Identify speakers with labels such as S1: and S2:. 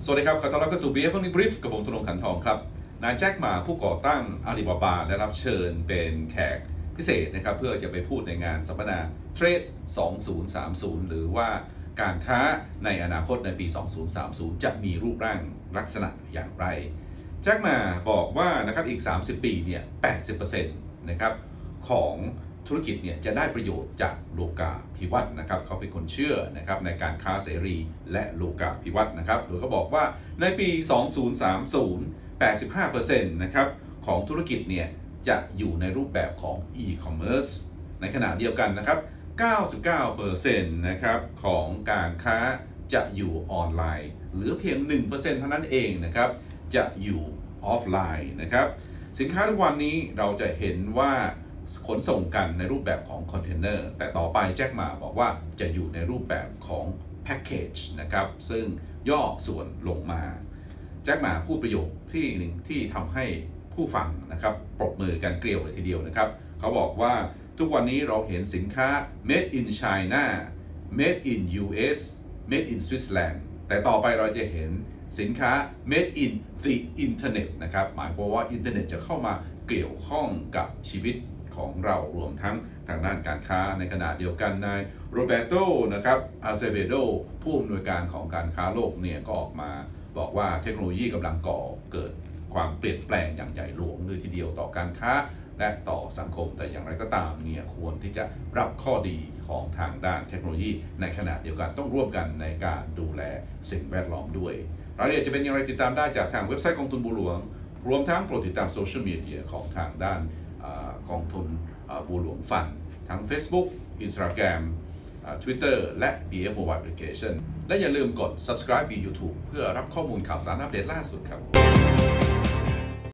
S1: สวัสดีครับขอต้อนรับเข้าสู่ BF Money Brief กับผมธนงค์ ขันทองครับนายแจ็คหม่าผู้ก่อตั้งอาลีบาบาได้รับเชิญเป็นแขกพิเศษนะครับเพื่อจะไปพูดในงานสัมมนาเทรด 2030 หรือว่าการค้าในอนาคตในปี 2030 จะมีรูปร่างลักษณะอย่างไรแจ็คหม่าบอกว่านะครับอีก 30 ปีเนี่ย 80% นะครับของธุรกิจเนี่ยจะได้ประโยชน์จากโลกาภิวัตน์นะครับเขาเป็นคนเชื่อนะครับในการค้าเสรีและโลกาภิวัตน์นะครับโดยเขาบอกว่าในปี 2030 85% นะครับของธุรกิจเนี่ยจะอยู่ในรูปแบบของ e-commerce ในขณะเดียวกันนะครับ 99% นะครับของการค้าจะอยู่ออนไลน์เหลือเพียง 1% เท่านั้นเองนะครับจะอยู่ออฟไลน์นะครับสินค้าทุกวันนี้เราจะเห็นว่าขนส่งกันในรูปแบบของคอนเทนเนอร์แต่ต่อไปแจ็คหม่าบอกว่าจะอยู่ในรูปแบบของแพ็กเกจนะครับซึ่งย่อส่วนลงมาแจ็คหม่าพูดประโยคที่หนึ่งที่ทำให้ผู้ฟังนะครับปรบมือกันเกลียวเลยทีเดียวนะครับเขาบอกว่าทุกวันนี้เราเห็นสินค้า made in China made in US made in Switzerland แต่ต่อไปเราจะเห็นสินค้า made in the internet นะครับหมายความว่าอินเทอร์เน็ตจะเข้ามาเกี่ยวข้องกับชีวิตของเรารวมทั้งทางด้านการค้าในขณะเดียวกันนายโรเบโตนะครับอาเซเวโดผู้อำนวยการของการค้าโลกเนี่ยก็ออกมาบอกว่าเทคโนโลยีกำลังก่อเกิดความเปลี่ยนแปลงอย่างใหญ่หลวงเลยทีเดียวต่อการค้าและต่อสังคมแต่อย่างไรก็ตามเนี่ยควรที่จะรับข้อดีของทางด้านเทคโนโลยีในขณะเดียวกันต้องร่วมกันในการดูแลสิ่งแวดล้อมด้วยรายละเอียดจะเป็นอย่างไรติดตามได้จากทางเว็บไซต์กองทุนบัวหลวงรวมทั้งโปรดติดตามโซเชียลมีเดียของทางด้านกองทุนบัวหลวงฟันทั้ง Facebook Instagram Twitter และ BF Mobile Application และอย่าลืมกด subscribe บน YouTube เพื่อรับข้อมูลข่าวสารอัปเดตล่าสุดครับ